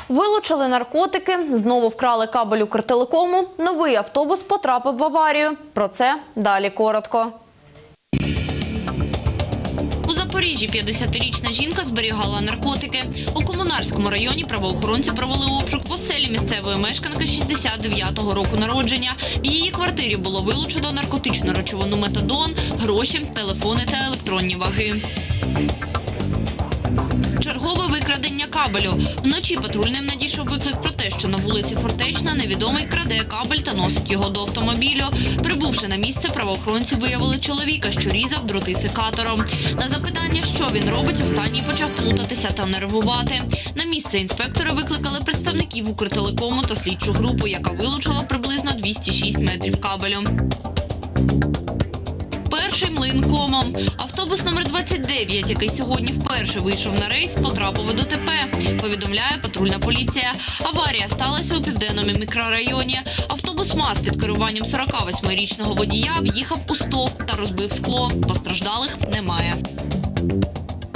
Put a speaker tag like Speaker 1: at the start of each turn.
Speaker 1: Вилучили наркотики, знову вкрали кабель Укртелекому, новий автобус потрапив в аварію. Про це далі коротко.
Speaker 2: У Запоріжжі 50-річна жінка зберігала наркотики. У Комунарському районі правоохоронці провели обшук в оселі місцевої мешканки 69-го року народження. В її квартирі було вилучено наркотичну речовину метадон, гроші, телефони та електронні ваги. Чергове викрадення кабелю. Вночі патрульним надійшов виклик про те, що на вулиці Фортечна невідомий краде кабель та носить його до автомобілю. Прибувши на місце, правоохоронці виявили чоловіка, що різав дроти секатором. На запитання, що він робить, останній почав плутатися та нервувати. На місце інспектори викликали представників Укртелекому та слідчу групу, яка вилучила приблизно 206 метрів кабелю. Перший млин комом. Автобус номер 29, який сьогодні вперше вийшов на рейс, потрапив у ДТП, повідомляє патрульна поліція. Аварія сталася у Південному мікрорайоні. Автобус МАЗ під керуванням 48-річного водія в'їхав у стовп та розбив скло. Постраждалих немає.